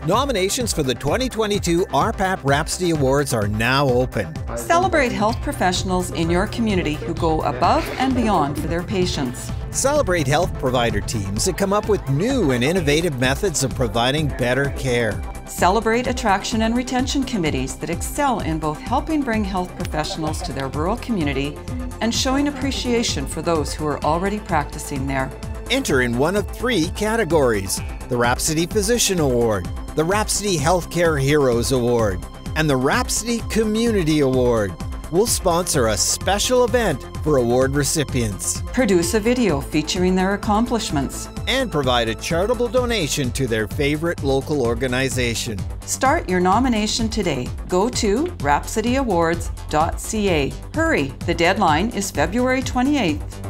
Nominations for the 2022 RPAP Rhapsody Awards are now open. Celebrate health professionals in your community who go above and beyond for their patients. Celebrate health provider teams that come up with new and innovative methods of providing better care. Celebrate attraction and retention committees that excel in both helping bring health professionals to their rural community and showing appreciation for those who are already practicing there. Enter in one of 3 categories: the Rhapsody Physician Award, the Rhapsody Healthcare Heroes Award, and the Rhapsody Community Award. We'll sponsor a special event for award recipients. Produce a video featuring their accomplishments. And provide a charitable donation to their favorite local organization. Start your nomination today. Go to rhapsodyawards.ca. Hurry, the deadline is February 28th.